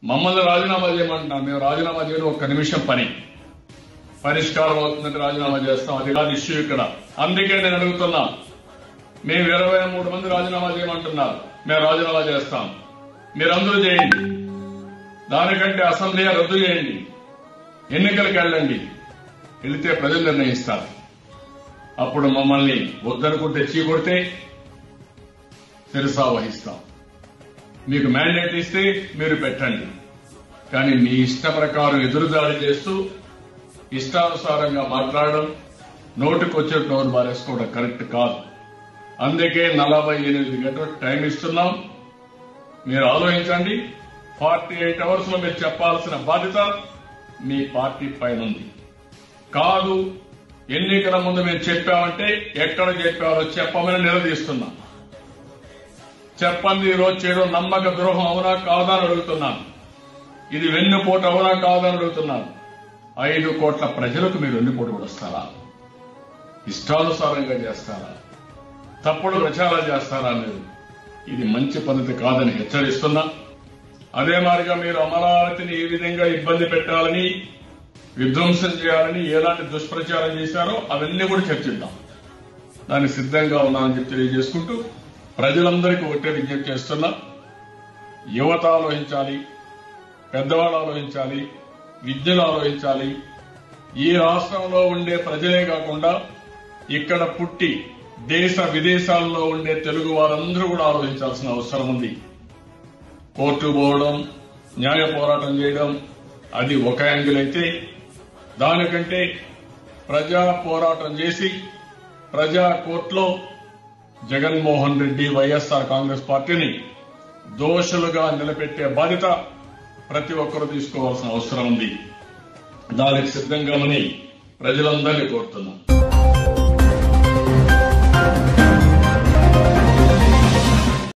మమ్మల్ని రాజీనామా చేయమంటున్నాం. మేము రాజీనామా చేయడం ఒక్క నిమిషం పని, పరిష్కారం అవుతుందంటే రాజీనామా చేస్తాం. అది కాదు ఇష్యూ ఇక్కడ. అందుకే నేను అడుగుతున్నా, మేము 23 మంది రాజీనామా చేయమంటున్నారు, మేము రాజీనామా చేస్తాం. మీరందరూ చేయండి. దానికంటే అసెంబ్లీ రద్దు చేయండి, ఎన్నికలకు వెళ్ళండి. వెళితే ప్రజలు నిర్ణయిస్తారు. అప్పుడు మమ్మల్ని వద్దనుకుంటే చీకొడితే శిరసా వహిస్తాం. మీకు మ్యాండేట్ ఇస్తే మీరు పెట్టండి, కానీ మీ ఇష్ట ప్రకారం ఎదురుదాడి చేస్తూ ఇష్టానుసారంగా మాట్లాడడం, నోటికొచ్చే నోరు బారేసుకోవడం కరెక్ట్ కాదు. అందుకే 48 గంటలు టైం ఇస్తున్నాం. మీరు ఆలోచించండి. 48 అవర్స్ లో మీరు చెప్పాల్సిన బాధ్యత మీ పార్టీ పైన ఉంది. కాదు ఎన్నికల ముందు మీరు చెప్పామంటే ఎక్కడ చెప్పారో చెప్పమని నిలదీస్తున్నాం. చెప్పండి. ఈ రోజు చేయడం నమ్మక ద్రోహం అవునా కాదా అని అడుగుతున్నాను. ఇది వెన్నుపోటు అవునా కాదా అని అడుగుతున్నాను. 5 కోట్ల ప్రజలకు మీరు వెన్నుపోటు కొడుస్తారా? ఇష్టానుసారంగా చేస్తారా? తప్పుడు ప్రచారాలు చేస్తారా? మీరు ఇది మంచి పద్ధతి కాదని హెచ్చరిస్తున్నా. అదే మాదిరిగా మీరు అమరావతిని ఏ విధంగా ఇబ్బంది పెట్టాలని, విధ్వంసం చేయాలని ఎలాంటి దుష్ప్రచారం చేశారో అవన్నీ కూడా చర్చిద్దాం. దానికి సిద్ధంగా ఉన్నామని చెప్పి తెలియజేసుకుంటూ ప్రజలందరికీ ఒకటే విజ్ఞప్తి చేస్తున్నా. యువత ఆలోచించాలి, పెద్దవాళ్ళు ఆలోచించాలి, విద్యలు ఆలోచించాలి. ఈ రాష్ట్రంలో ఉండే ప్రజలే కాకుండా ఇక్కడ పుట్టి దేశ విదేశాల్లో ఉండే తెలుగు వారందరూ కూడా ఆలోచించాల్సిన అవసరం ఉంది. కోర్టు పోవడం, న్యాయ పోరాటం చేయడం అది ఒక యాంగిల్ అయితే, దానికంటే ప్రజా పోరాటం చేసి ప్రజా కోర్టులో జగన్మోహన్ రెడ్డి, వైఎస్ఆర్ కాంగ్రెస్ పార్టీని దోషులుగా నిలబెట్టే బాధ్యత ప్రతి ఒక్కరూ తీసుకోవాల్సిన అవసరం ఉంది. దానికి సిద్ధంగామని ప్రజలందరినీ కోరుతున్నాం.